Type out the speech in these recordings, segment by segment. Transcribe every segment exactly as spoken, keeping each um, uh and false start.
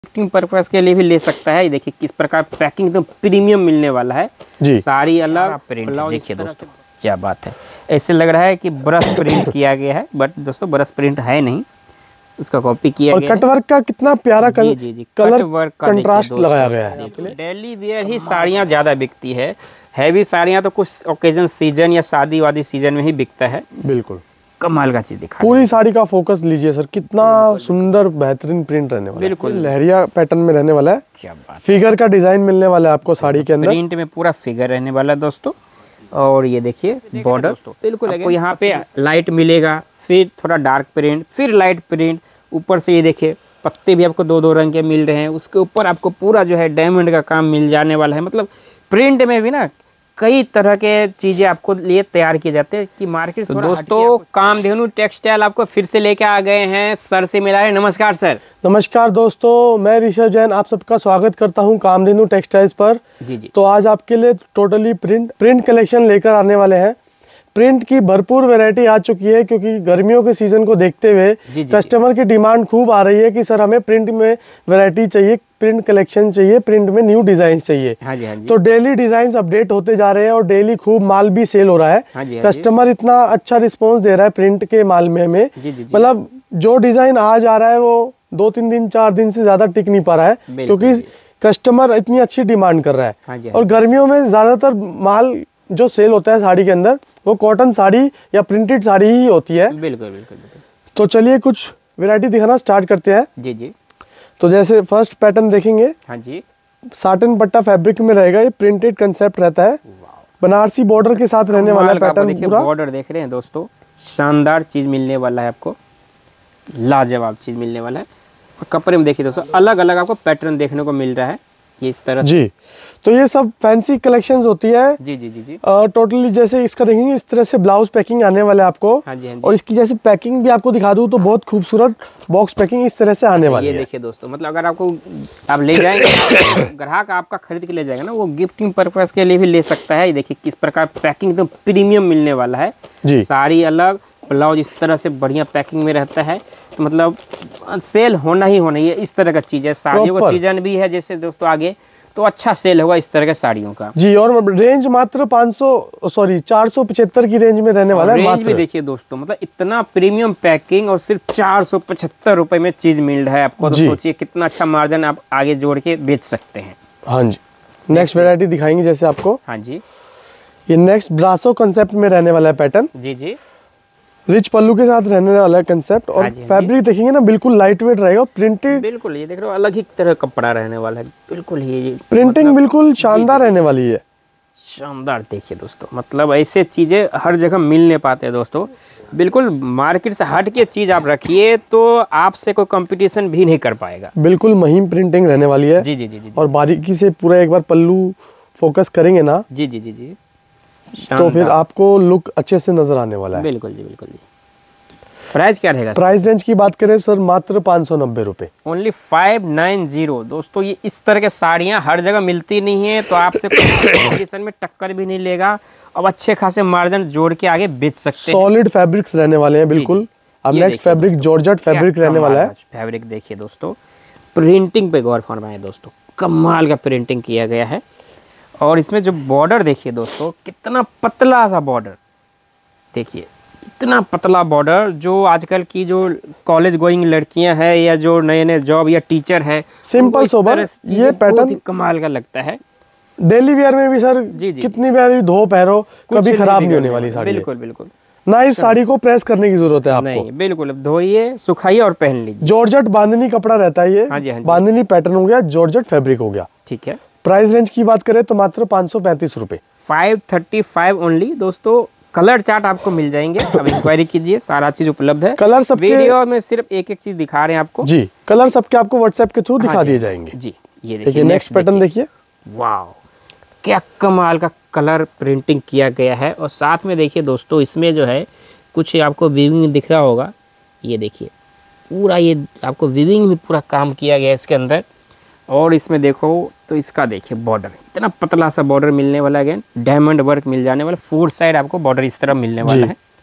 Gifting purpose के लिए भी ले सकता है। देखिए किस प्रकार पैकिंग एकदम प्रीमियम मिलने वाला है जी। साड़ी अलग प्रिंट देखिए दोस्तों, क्या बात है। ऐसे लग रहा है कि ब्रश प्रिंट किया गया है, बट दोस्तों ब्रश प्रिंट है नहीं, उसका कॉपी किया गया है। और कटवर्क का कितना प्यारा कल, जी, जी, जी, कलर वर्क कंट्रास्ट लगाया गया है। डेली वेयर ही साड़ियाँ ज़्यादा बिकती है, हैवी साड़ियाँ तो कुछ ओकेजन सीजन या शादी वादी सीजन में ही बिकता है। बिल्कुल कमाल का चीज दिखा। पूरी साड़ी का फोकस लीजिए सर, कितना सुंदर बेहतरीन प्रिंट रहने वाला है। बिल्कुल लहरिया पैटर्न में रहने वाला है। क्या बात, फिगर का डिजाइन मिलने वाला है आपको साड़ी के अंदर। प्रिंट में पूरा फिगर रहने वाला है दोस्तों। और ये देखिए बॉर्डर बिल्कुल आपको यहाँ पे लाइट मिलेगा, फिर थोड़ा डार्क प्रिंट, फिर लाइट प्रिंट। ऊपर से ये देखिए पत्ते भी आपको दो दो रंग के मिल रहे हैं। उसके ऊपर आपको पूरा जो है डायमंड का काम मिल जाने वाला है। मतलब प्रिंट में भी ना कई तरह के चीजें आपको लिए तैयार किए जाते हैं कि मार्केट। तो दोस्तों कामधेनु टेक्सटाइल आपको फिर से लेके आ गए हैं, सर से मिला है। नमस्कार सर। नमस्कार दोस्तों, मैं ऋषभ जैन आप सबका स्वागत करता हूं कामधेनु टेक्सटाइल्स पर। जी जी। तो आज आपके लिए टोटली प्रिंट प्रिंट कलेक्शन लेकर आने वाले हैं। प्रिंट की भरपूर वैरायटी आ चुकी है, क्योंकि गर्मियों के सीजन को देखते हुए कस्टमर की डिमांड खूब आ रही है कि सर हमें प्रिंट में वैरायटी चाहिए, प्रिंट कलेक्शन चाहिए, प्रिंट में न्यू डिजाइन चाहिए। हाँ जी, हाँ जी। तो डेली डिजाइन अपडेट होते जा रहे हैं और डेली खूब माल भी सेल हो रहा है। हाँ जी, हाँ कस्टमर जी। इतना अच्छा रिस्पॉन्स दे रहा है प्रिंट के माल में हमें, मतलब जो डिजाइन आज आ रहा है वो दो तीन दिन चार दिन से ज्यादा टिक नहीं पा रहा है, क्योंकि कस्टमर इतनी अच्छी डिमांड कर रहा है। हाँ जी, हाँ और गर्मियों में ज्यादातर माल जो सेल होता है साड़ी के अंदर वो कॉटन साड़ी या प्रिंटेड साड़ी ही होती है। बिल्कुल बिल्कुल बिल्कुल। तो चलिए कुछ वैरायटी दिखाना स्टार्ट करते हैं। जी जी। तो जैसे फर्स्ट पैटर्न देखेंगे, हाँ जी, साटन पट्टा फैब्रिक में रहेगा। ये प्रिंटेड कंसेप्ट रहता है, बनारसी बॉर्डर के साथ रहने वाला पैटर्न। पूरा बॉर्डर देख रहे हैं दोस्तों, शानदार चीज मिलने वाला है आपको, लाजवाब चीज मिलने वाला है। और कपड़े में देखिए दोस्तों अलग अलग आपको पैटर्न देखने को मिल रहा है ये इस तरह जी। तो ये सब फैंसी कलेक्शंस होती है। जी जी जी जी। टोटली uh, जैसे इसका देखेंगे इस तरह से ब्लाउज पैकिंग आने वाला है आपको। हाँ जी, हाँ जी। और इसकी जैसे पैकिंग भी आपको दिखा दूं तो बहुत खूबसूरत बॉक्स पैकिंग इस तरह से आने वाली है। ये देखिए दोस्तों, मतलब अगर आपको आप ले जाएंगे ग्राहक आपका खरीद के ले जाएगा ना, वो गिफ्टिंग पर्पस के लिए भी ले सकता है। देखिए किस प्रकार पैकिंग एकदम प्रीमियम मिलने वाला है जी। साड़ी अलग, ब्लाउज इस तरह से बढ़िया पैकिंग में रहता है। तो मतलब सेल होना ही होना, ये इस तरह का चीज है। साड़ियों का सीजन भी है जैसे दोस्तों आगे, तो अच्छा सेल होगा इस तरह के साड़ियों का जी। और रेंज मात्र पाँच सौ सॉरी चार सौ पचहत्तर की रेंज में रहने वाला है। रेंज भी देखिए दोस्तों, मतलब इतना प्रीमियम पैकिंग और सिर्फ चार सौ पचहत्तर रुपए में चीज मिल रहा है आपको। तो सोचिए कितना अच्छा मार्जिन आप आगे जोड़ के बेच सकते हैं। हाँ जी। नेक्स्ट वैरायटी दिखाएंगे जैसे आपको। हाँ जी। ये नेक्स्ट ब्रासो कंसेप्ट में रहने वाला है पैटर्न। जी जी। रिच पल्लू के साथ रहने वाला है कंसेप्ट। और फैब्रिक देखेंगे ना बिल्कुल लाइट वेट रहेगा, प्रिंटेड। बिल्कुल ये देख रहे हो अलग ही तरह कपड़ा रहने वाला है, बिल्कुल ही प्रिंटिंग मतलब, बिल्कुल शानदार रहने वाली है। शानदार देखिए दोस्तों, मतलब ऐसे चीजें हर जगह मिल नहीं पाते हैं दोस्तों। बिल्कुल मार्केट से हट के चीज आप रखिए तो आपसे कोई कंपटीशन भी नहीं कर पाएगा। बिल्कुल महीन प्रिंटिंग रहने वाली है। जी जी जी जी। और बारीकी से पूरा एक बार पल्लू फोकस करेंगे ना, जी जी जी जी, तो फिर आपको लुक अच्छे से नजर आने वाला है। बिल्कुल जी बिल्कुल जी। प्राइस क्या रहेगा? प्राइस रेंज की बात करें सर मात्र पाँच सौ नब्बे रुपए, ओनली फाइव नाइन जीरो। दोस्तों ये इस तरह के साड़ियाँ हर जगह मिलती नहीं है, तो आपसे कंपटीशन में टक्कर भी नहीं लेगा। अब अच्छे खासे मार्जिन जोड़ के आगे बेच सकते हैं। सॉलिड फैब्रिक्स रहने वाले हैं बिल्कुल। अब नेक्स्ट फैब्रिक जॉर्जेट फैब्रिक रहने वाला है। फैब्रिक देखिए दोस्तों, प्रिंटिंग पे गौर फरमाए दोस्तों, कमाल का प्रिंटिंग किया गया है। और इसमें जो बॉर्डर देखिए दोस्तों, कितना पतला सा बॉर्डर देखिए, इतना पतला बॉर्डर। जो आजकल की जो कॉलेज गोइंग लड़कियां हैं या जो नए नए जॉब या टीचर है, सिंपल सोबर ये पैटर्न कमाल का लगता है। डेली वेयर में भी सर जी जी। कितनी बार धो पहनो कभी खराब नहीं होने वाली साड़ी। बिल्कुल बिल्कुल। ना इस साड़ी को प्रेस करने की जरूरत है आपको। नहीं बिल्कुल, धोइए सुखाइए और पहन लीजिए। जॉर्जेट बांधनी कपड़ा रहता है ये। हाँ जी, हाँ जी। बांधनी पैटर्न हो गया, जॉर्जेट फैब्रिक हो गया। ठीक है। प्राइस रेंज की बात करें तो मात्र पाँच सौ पैंतीस रुपए, फाइव थर्टी फाइव ओनली। दोस्तों कलर चार्ट आपको मिल जाएंगे, अब इंक्वायरी कीजिए, सारा चीज उपलब्ध है। कलर सबके वीडियो में सिर्फ एक एक चीज दिखा रहे हैं आपको जी। कलर सबके आपको व्हाट्सएप के थ्रू दिखा दिए जाएंगे जी। ये देखिए नेक्स्ट पैटर्न देखिए, वाह क्या कमाल का कलर प्रिंटिंग किया गया है। और साथ में देखिए दोस्तों इसमें जो है कुछ आपको वीविंग दिख रहा होगा, ये देखिए पूरा ये आपको वीविंग में पूरा काम किया गया है इसके अंदर। और इसमें देखो तो इसका देखिए बॉर्डर, इतना पतला सा बॉर्डर मिलने वाला है, डायमंड वर्क मिल जाने वाला, फोर साइड आपको बॉर्डर इस तरह मिलने वाला है।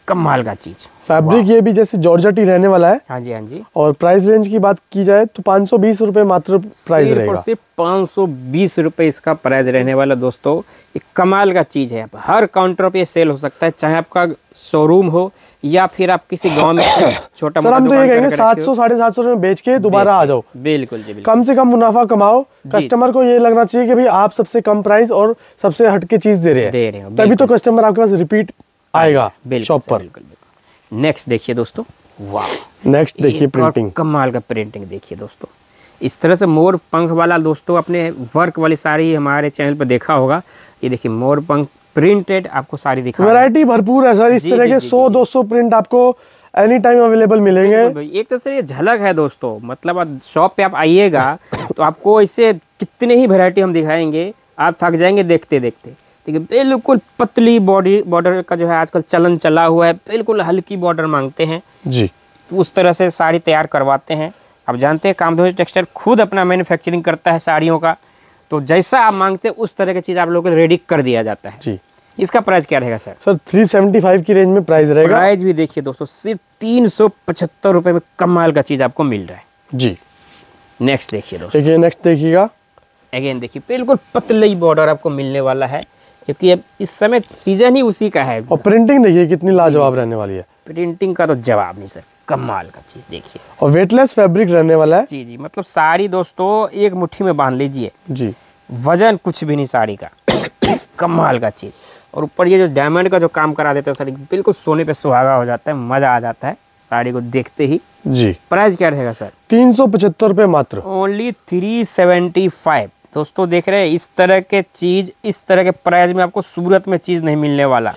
कमाल का चीज। फैब्रिक ये भी जैसे जॉर्जेट ही रहने वाला है। हाँ जी, हाँ जी। और प्राइस रेंज की बात की जाए तो पाँच सौ बीस रुपए मात्र प्राइस रहेगा। सिर्फ पाँच सौ बीस रुपए इसका प्राइस रहने वाला दोस्तों। एक कमाल का चीज है, हर काउंटर पे सेल हो सकता है, चाहे आपका शोरूम हो या फिर आप किसी गांव में छोटा सर हम तो ये कहेंगे सात सौ साढ़े सात सौ में बेच के दोबारा आ जाओ। बिल्कुल जी, बिल्कुल। कम से कम मुनाफा कमाओ। कस्टमर को ये लगना चाहिए कि भाई आप सबसे कम प्राइस और सबसे हटके चीज दे रहे हैं, दे रहे हैं, तभी तो कस्टमर आपके पास रिपीट आएगा शॉप पर। नेक्स्ट देखिए दोस्तों, वाह, नेक्स्ट देखिए प्रिंटिंग, कमाल का प्रिंटिंग देखिए दोस्तों। इस तरह से मोर पंख वाला दोस्तों अपने वर्क वाली साड़ी हमारे चैनल पर देखा होगा। ये देखिए मोर पंख प्रिंटेड आपको साड़ी दिखा, वैरायटी भरपूर है सर। इस तरह के सौ दो सौ प्रिंट आपको एनी टाइम अवेलेबल मिलेंगे। एक तरह से ये झलक है दोस्तों, मतलब शॉप पे आप आइएगा तो आपको ऐसे कितने ही वैरायटी हम दिखाएंगे, आप थक जाएंगे देखते देखते। देखिए बिल्कुल पतली बॉडी बॉर्डर का जो है आजकल चलन चला हुआ है, बिल्कुल हल्की बॉर्डर मांगते हैं जी, तो उस तरह से साड़ी तैयार करवाते हैं। आप जानते हैं कामधेनु टेक्सटाइल खुद अपना मैन्युफैक्चरिंग करता है साड़ियों का, तो जैसा आप मांगते हैं उस तरह की चीज़ आप लोगों को रेडी कर दिया जाता है जी। इसका प्राइस क्या रहेगा सर? सर तीन सौ पचहत्तर की रेंज में प्राइस रहेगा। प्राइस भी देखिए दोस्तों, सिर्फ तीन सौ पचहत्तर रुपये में कमाल का चीज़ आपको मिल रहा है जी। नेक्स्ट देखिए दोस्तों, देखिए नेक्स्ट देखिएगा, अगेन देखिए बिल्कुल पतली बॉर्डर आपको मिलने वाला है, क्योंकि अब इस समय सीजन ही उसी का है। और प्रिंटिंग देखिए कितनी लाजवाब रहने वाली है। प्रिंटिंग का तो जवाब नहीं सर, कमाल का चीज़ देखिए। और वेटलेस फैब्रिक रहने वाला है। जी जी, मतलब साड़ी दोस्तों एक मुट्ठी में बांध लीजिए जी, वजन कुछ भी नहीं साड़ी का, कमाल का चीज़। और ऊपर ये जो डायमंड का जो काम करा देता है साड़ी, बिल्कुल सोने पे सुहागा हो जाता है, मज़ा आ जाता है साड़ी को देखते ही जी। प्राइस क्या रहेगा सर? तीन सौ पचहत्तर रुपये मात्र, ओनली थ्री सेवेंटी फाइव। दोस्तों देख रहे हैं इस तरह के चीज़, इस तरह के प्राइस में आपको सूरत में चीज़ नहीं मिलने वाला।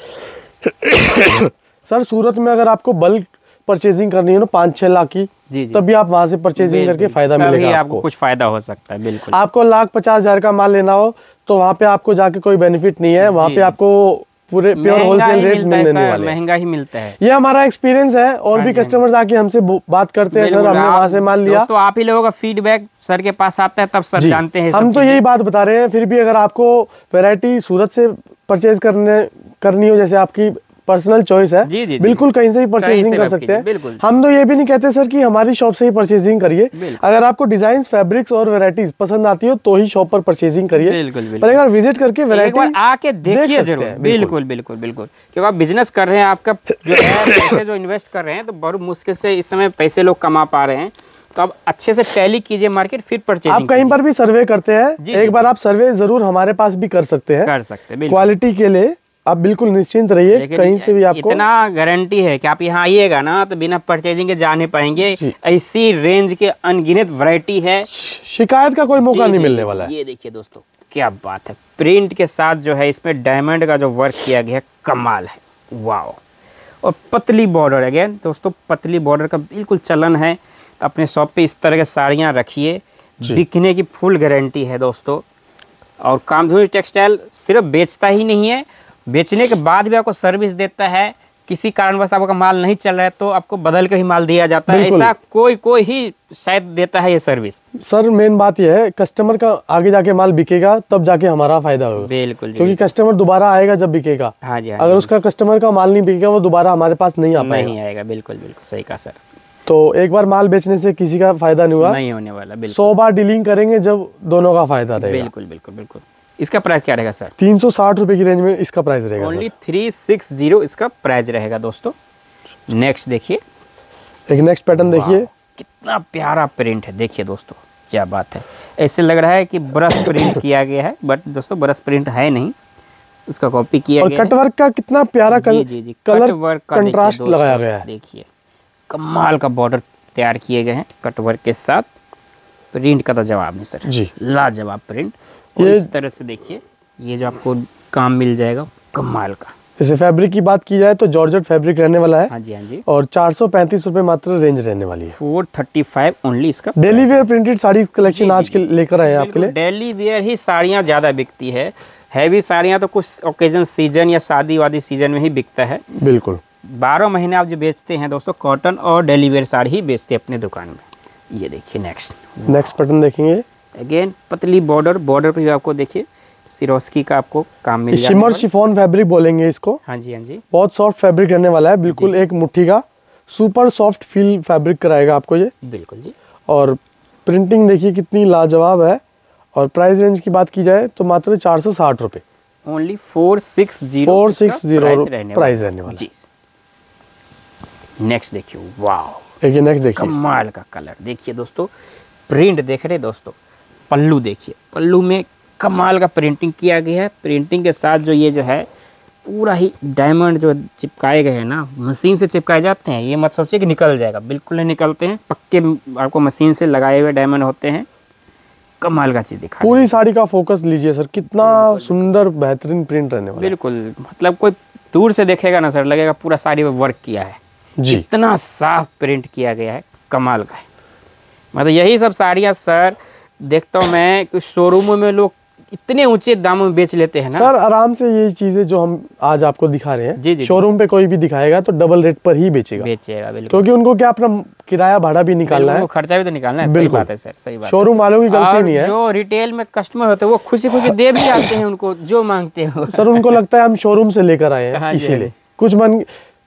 सर सूरत में अगर आपको बल्क परचेजिंग करनी है ना पाँच छह लाख की, जी जी, तभी आप वहां से परचेजिंग करके फायदा मिलेगा आपको। आपको कुछ फायदा हो सकता है। बिल्कुल, आपको लाख पचास हजार का माल लेना हो तो वहाँ पे आपको जाके कोई बेनिफिट नहीं है, वहाँ पे आपको पूरे प्योर होलसेल रेट्स मिलने वाले, महंगा ही मिलता है। ये हमारा एक्सपीरियंस है। और भी कस्टमर्स आके हमसे बात करते हैं, सर हमने वहाँ से माल लिया। तो आप ही लोगों का फीडबैक सर के पास आता है, तब सर जानते हैं। हम तो यही बात बता रहे हैं। फिर भी अगर आपको वैरायटी सूरत से परचेज करने करनी हो, जैसे आपकी पर्सनल चॉइस है, जी, जी, बिल्कुल कहीं से ही परचेजिंग कर सकते हैं। हम तो ये भी नहीं कहते सर कि हमारी शॉप से ही परचेजिंग करिए। अगर आपको डिजाइन्स, फैब्रिक्स और वैरायटीज पसंद आती हो तो ही शॉप पर परचेजिंग करिए। पर अगर विजिट करके वैरायटी आके देखिए जरूर। बिल्कुल बिल्कुल बिल्कुल, क्योंकि आप बिजनेस कर रहे हैं, आपका जो है पैसे जो इन्वेस्ट कर रहे हैं, तो बहुत मुश्किल से इस समय पैसे लोग कमा पा रहे हैं, तो आप अच्छे से टैली कीजिए मार्केट, फिर परचेजिंग। आप कहीं पर भी सर्वे करते हैं, एक बार आप सर्वे जरूर हमारे पास भी कर सकते हैं, कर सकते हैं। क्वालिटी के लिए आप बिल्कुल निश्चिंत रहिए, कहीं से भी आपको इतना गारंटी है कि आप यहाँ आइएगा ना तो बिना परचेजिंग के जा नहीं पाएंगे। ऐसी रेंज के अनगिनत वैरायटी है, शिकायत का कोई मौका नहीं मिलने वाला है। ये देखिए दोस्तों क्या बात है, प्रिंट के साथ जो है इसमें डायमंड का जो वर्क किया गया है, कमाल है, वाओ। और पतली बॉर्डर, अगेन दोस्तों पतली बॉर्डर का बिल्कुल चलन है। अपने शॉप पे इस तरह के साड़ियाँ रखिए, बिकने की फुल गारंटी है दोस्तों। और कामधेनु टेक्सटाइल सिर्फ बेचता ही नहीं है, बेचने के बाद भी आपको सर्विस देता है। किसी कारणवश आपका माल नहीं चल रहा है तो आपको बदल के ही माल दिया जाता है। ऐसा कोई कोई ही शायद देता है ये सर्विस। सर मेन बात यह है, कस्टमर का आगे जाके माल बिकेगा तब जाके हमारा फायदा होगा। बिल्कुल, क्योंकि कस्टमर दोबारा आएगा जब बिकेगा। हाँ जी, हाँ अगर उसका कस्टमर का माल नहीं बिकेगा वो दोबारा हमारे पास नहीं आ पाएगा। नहीं आएगा, बिल्कुल बिल्कुल सही कहा सर। तो एक बार माल बेचने से किसी का फायदा नहीं हुआ, नहीं होने वाला। सौ बार डीलिंग करेंगे जब दोनों का फायदा रहेगा। बिल्कुल बिल्कुल बिल्कुल। इसका प्राइस क्या रहेगा सर? तीन सौ साठ रुपए की रेंज में इसका प्राइस रहेगा। ओनली थ्री सिक्स जीरो इसका प्राइस रहेगा दोस्तों। नेक्स्ट देखिए, एक नेक्स्ट पैटर्न देखिए, कितना प्यारा प्रिंट है, देखिए दोस्तों क्या बात है। ऐसे लग रहा है कि ब्रश प्रिंट किया गया है, बट दोस्तों ब्रश प्रिंट है नहीं, उसका कॉपी किया और गया है। कटवर्क का कितना प्यारा कल, जी, जी, जी, कलर वर्क का कंट्रास्ट लगाया गया है। देखिए कमाल का बॉर्डर तैयार किए गए हैं कटवर्क के साथ। प्रिंट का तो जवाब नहीं सर जी, लाजवाब प्रिंट। और इस तरह से देखिए ये जो आपको काम मिल जाएगा कमाल का। जैसे फैब्रिक की बात की जाए तो जॉर्जेट फैब्रिक रहने वाला है। हाँ जी, हाँ जी। और चार सौ पैंतीस रुपए मात्र रेंज रहने वाली है। फोर थर्टी फाइव ओनली इसका। Daily wear printed sari collection आज के लेकर आए हैं आपके लिए। डेली वेयर ही साड़ियाँ ज़्यादा बिकती है, हैवी साड़ियाँ तो कुछ ओकेजन सीजन या शादी वादी सीजन में ही बिकता है। बिल्कुल, बारह महीने आप जो बेचते हैं दोस्तों कॉटन और डेली वेयर साड़ी ही बेचते हैं अपने दुकान में। ये देखिए नेक्स्ट नेक्स्ट पैटर्न देखेंगे, अगेन पतली बॉर्डर, बॉर्डर पे भी आपको देखिए सिरोस्की का आपको काम मिल जाएगा। शिमर शिफॉन फैब्रिक बोलेंगे इसको। हाँ जी हाँ जी, बहुत सॉफ्ट फैब्रिक रहने वाला है, बिल्कुल एक मुट्ठी का सुपर सॉफ्ट फील फैब्रिक कराएगा आपको ये। बिल्कुल जी। और प्रिंटिंग देखिए कितनी लाजवाब है। और प्राइस रेंज की बात की जाए तो मात्र चार सौ साठ रुपए, only four six zero four six zero price रहने वाला जी। नेक्स्ट देखिए, वाह, देखिए नेक्स्ट देखिए, कमाल का कलर देखिए दोस्तों, प्रिंट देख रहे दोस्तों, पल्लू देखिए, पल्लू में कमाल का प्रिंटिंग किया गया है। प्रिंटिंग के साथ जो ये जो है पूरा ही डायमंड जो चिपकाए गए हैं ना, मशीन से चिपकाए जाते हैं, ये मत सोचिए कि निकल जाएगा, बिल्कुल नहीं निकलते हैं, पक्के आपको मशीन से लगाए हुए डायमंड होते हैं। कमाल का चीज़ दिखा, पूरी साड़ी का फोकस लीजिए सर, कितना सुंदर बेहतरीन प्रिंट रहने वाला है। बिल्कुल, मतलब कोई दूर से देखेगा ना सर, लगेगा पूरा साड़ी में वर्क किया है जी, इतना साफ प्रिंट किया गया है, कमाल का है। मतलब यही सब साड़ियाँ सर देखता हूँ मैं कि शोरूमों में लोग इतने ऊंचे दामों में बेच लेते हैं ना सर, आराम से ये चीजें जो हम आज आपको दिखा रहे हैं, जी जी, शोरूम पे कोई भी दिखाएगा तो डबल रेट पर ही बेचेगा बेचेगा बिल्कुल, क्योंकि उनको क्या अपना किराया भाड़ा भी निकालना है, खर्चा भी तो निकालना है। सही बात है सर, सही बात। शोरूम वालों की गलती नहीं है। जो रिटेल में कस्टमर होते हैं वो खुशी खुशी दे भी आते हैं उनको जो मांगते हो सर, उनको लगता है हम शोरूम से लेकर आए हैं, इसीलिए कुछ मन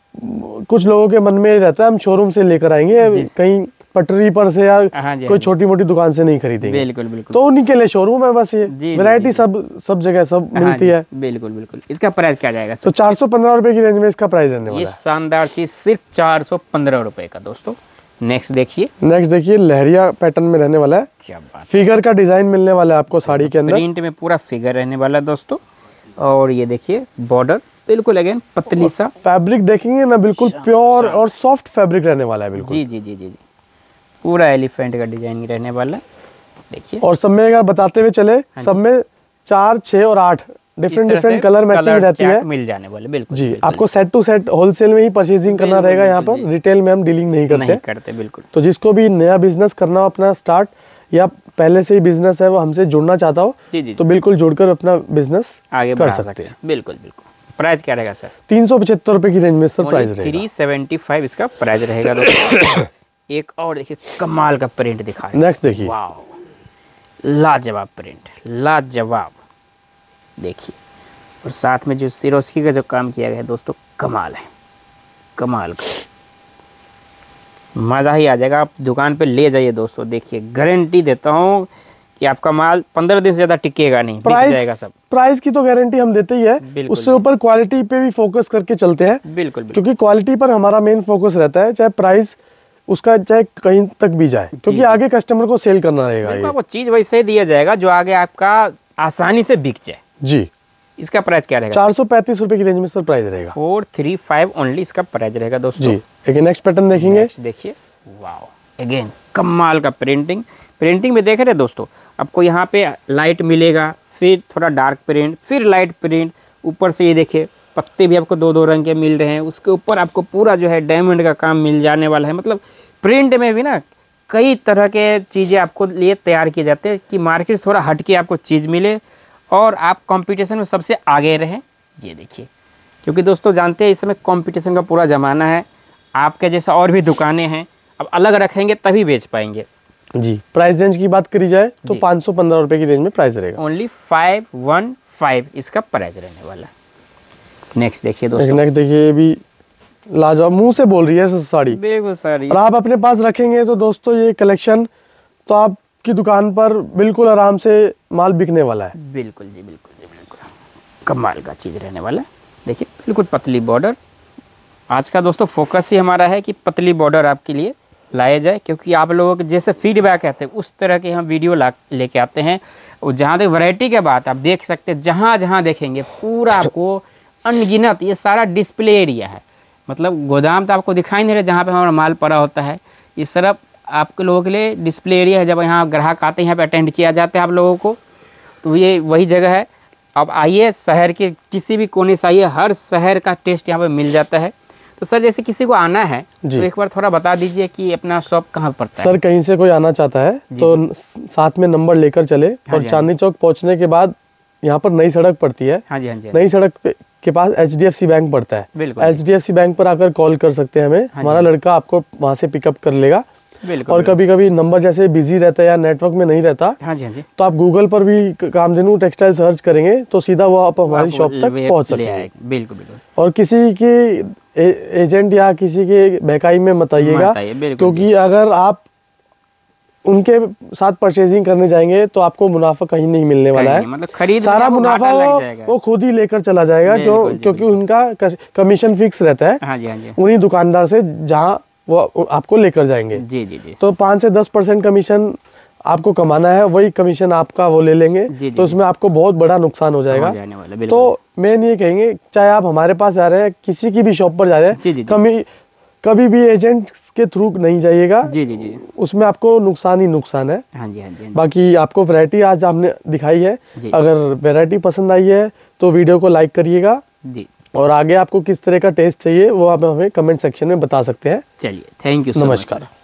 कुछ लोगों के मन में रहता है हम शोरूम से लेकर आएंगे, कहीं पटरी पर से या कोई छोटी मोटी दुकान से नहीं खरीदेंगे। बिल्कुल बिल्कुल, तो उन्हीं के लिए शोरूम है बस। ये वैरायटी सब सब जगह सब मिलती है। बिल्कुल बिल्कुल। इसका प्राइस क्या जाएगा? तो चार सौ पंद्रह रुपए की रेंज में इसका प्राइस रहने वाला है। ये शानदार चीज सिर्फ चार सौ पंद्रह रुपए का दोस्तों। नेक्स्ट देखिए, नेक्स्ट देखिए, लहरिया पैटर्न में रहने वाला है। क्या बात, फिगर का डिजाइन मिलने वाला है आपको साड़ी के अंदर, प्रिंट में पूरा फिगर रहने वाला है दोस्तों। और ये देखिए बॉर्डर बिल्कुल अगेन पतली सा, फैब्रिक देखेंगे ना बिल्कुल प्योर और सॉफ्ट फैब्रिक रहने वाला है बिल्कुल। जी जी जी जी जी, पूरा एलिफेंट का डिजाइन रहने वाला है देखिए। और सब में अगर बताते हुए चले, सब में चार, छह और आठ डिफरेंट डिफरेंट कलर मैचिंग रहती है, मिल जाने वाले। बिल्कुल जी, आपको सेट टू सेट होलसेल में ही परचेजिंग करना रहेगा। यहाँ पर रिटेल में हम डीलिंग नहीं करते नहीं करते बिल्कुल। तो जिसको भी नया बिजनेस करना हो अपना स्टार्ट, या पहले से ही बिजनेस है वो हमसे जुड़ना चाहता हो, जी जी, तो बिल्कुल जुड़कर अपना बिजनेस आगे कर सकते हैं। बिल्कुल बिल्कुल। प्राइस क्या रहेगा सर? तीन सौ पचहत्तर रुपए की रेंज में सर प्राइस रहेगा। थ्री सेवेंटी फाइव इसका प्राइस रहेगा दोस्तों। एक और देखिए कमाल का प्रिंट दिखा रहे हैं। नेक्स्ट देखिए, वाह, लाजवाब प्रिंट, लाजवाब देखिए। और साथ में जो सिरोस्की का जो काम किया गया है दोस्तों, कमाल है, कमाल का, मज़ा ही आ जाएगा। आप दुकान पे ले जाइए दोस्तों, देखिए गारंटी देता हूँ कि आपका माल पंद्रह दिन से ज़्यादा टिकेगा नहीं, बिक जाएगा सब। प्राइस की तो गारंटी हम देते ही है, उससे ऊपर क्वालिटी पे भी फोकस करके चलते हैं। बिल्कुल, क्योंकि क्वालिटी पर हमारा मेन फोकस रहता है, चाहे प्राइस उसका चाहे कहीं तक भी जाए, क्योंकि आगे कस्टमर को सेल करना रहेगा। वो चीज़ वैसे ही दिया जाएगा जो आगे आपका आसानी से बिक जाए जी। इसका प्राइस क्या रहेगा? चार सौ पैंतीस रुपए की रेंज में सर प्राइस रहेगा। फोर थ्री फाइव ओनली इसका प्राइस रहेगा दोस्तों जी। एक नेक्स्ट पैटर्न देखेंगे, देखिए, वाओ, अगेन कमाल का प्रिंटिंग। प्रिंटिंग में देख रहे हैं दोस्तों, आपको यहाँ पे लाइट मिलेगा, फिर थोड़ा डार्क प्रिंट, फिर लाइट प्रिंट, ऊपर से ये देखिए पत्ते भी आपको दो दो रंग के मिल रहे हैं, उसके ऊपर आपको पूरा जो है डायमंड का काम मिल जाने वाला है। मतलब प्रिंट में भी ना कई तरह के चीज़ें आपको लिए तैयार किए जाते हैं कि मार्केट से थोड़ा हट के आपको चीज़ मिले और आप कंपटीशन में सबसे आगे रहें। ये देखिए, क्योंकि दोस्तों जानते हैं इस समय कंपटीशन का पूरा ज़माना है, आपके जैसा और भी दुकानें हैं, अब अलग रखेंगे तभी बेच पाएंगे जी। प्राइस रेंज की बात करी जाए तो पाँच सौ पंद्रह रुपए की रेंज में प्राइस रहेगा। ओनली फाइव वन फाइव इसका प्राइस रहने वाला है। नेक्स्ट देखिए दोस्तों, नेक्स्ट देखिए, ये भी लाजवाब, मुंह से बोल रही है साड़ी, बिल्कुल साड़ी। और आप अपने पास रखेंगे तो दोस्तों ये कलेक्शन तो आपकी दुकान पर बिल्कुल आराम से माल बिकने वाला है। बिल्कुल जी, बिल्कुल जी, बिल्कुल कमाल का चीज़ रहने वाला है। देखिए बिल्कुल पतली बॉर्डर, आज का दोस्तों फोकस ही हमारा है कि पतली बॉर्डर आपके लिए लाया जाए, क्योंकि आप लोगों के जैसे फीडबैक आते हैं उस तरह के हम वीडियो ला लेके आते हैं। और जहाँ तक वैरायटी के बात आप देख सकते हैं, जहाँ जहाँ देखेंगे पूरा आपको अनगिनत ये सारा डिस्प्ले एरिया है। मतलब गोदाम तो आपको दिखाई नहीं रहा जहाँ पे हमारा माल पड़ा होता है, ये सिर्फ आपके लोगों के लिए डिस्प्ले एरिया है। जब यहाँ ग्राहक आते हैं यहाँ पे अटेंड किया जाता है आप लोगों को, तो ये वही जगह है। अब आइए शहर के किसी भी कोने से आइए, हर शहर का टेस्ट यहाँ पे मिल जाता है। तो सर जैसे किसी को आना है तो एक बार थोड़ा बता दीजिए कि अपना शॉप कहाँ पड़ता है। सर कहीं से कोई आना चाहता है तो साथ में नंबर लेकर चले, और चांदनी चौक पहुँचने के बाद यहाँ पर नई सड़क पड़ती है। हाँ जी, हाँ जी। नई सड़क पे के पास H D F C bank पड़ता है। H D F C bank पर आकर कॉल कर सकते हैं हमें, हमारा लड़का आपको वहाँ से पिकअप कर लेगा। और कभी कभी नंबर जैसे बिजी रहता है या नेटवर्क में नहीं रहता, हाँ जी हाँ जी, तो आप गूगल पर भी कामधेनु टेक्सटाइल सर्च करेंगे तो सीधा वो आप हमारी शॉप तक पहुंच सकते हैं। बिल्कुल बिल्कुल। और किसी के ए, एजेंट या किसी के बहकाई में मत आइएगा, क्योंकि अगर आप उनके साथ परचेजिंग करने जाएंगे तो आपको मुनाफा कहीं नहीं मिलने वाला है, मतलब खरीद सारा मुनाफा वो वो खुद ही लेकर चला जाएगा, क्यों क्योंकि उनका कमीशन फिक्स रहता है। हाँ जी हाँ जी, उन्हीं दुकानदार से जहाँ वो आपको लेकर जाएंगे। जी जी जी। तो पाँच से दस परसेंट कमीशन आपको कमाना है, वही कमीशन आपका वो ले लेंगे, जी, जी, तो उसमें आपको बहुत बड़ा नुकसान हो जाएगा। तो मेन ये कहेंगे, चाहे आप हमारे पास जा रहे हैं, किसी की भी शॉप पर जा रहे हैं, कमी कभी भी एजेंट के थ्रू नहीं जाइएगा। जी जी जी, उसमें आपको नुकसान ही नुकसान है। हाँ जी हाँ जी। बाकी आपको वैरायटी आज हमने दिखाई है, अगर वैरायटी पसंद आई है तो वीडियो को लाइक करिएगा जी, और आगे आपको किस तरह का टेस्ट चाहिए वो आप हमें कमेंट सेक्शन में बता सकते हैं। चलिए, थैंक यू, नमस्कार।